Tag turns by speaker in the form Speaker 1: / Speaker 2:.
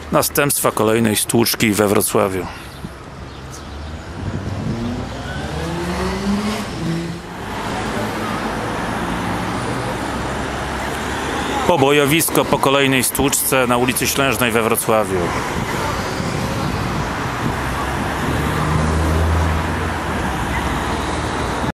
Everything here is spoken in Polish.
Speaker 1: Następstwa kolejnej stłuczki we Wrocławiu. Pobojowisko po kolejnej stłuczce na ulicy Ślężnej we Wrocławiu.